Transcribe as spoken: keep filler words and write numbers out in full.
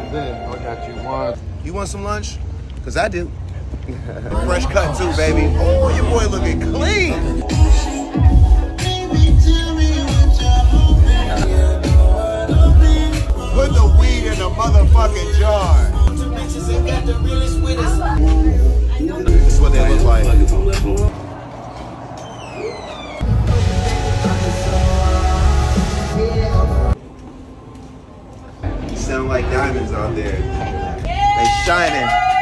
And then I got you one. You want some lunch? Cause I do. Fresh cut too, baby. Oh, your boy looking clean. Put the weed in the motherfucking jar. This is what they look like. Sound like diamonds out there. They shining.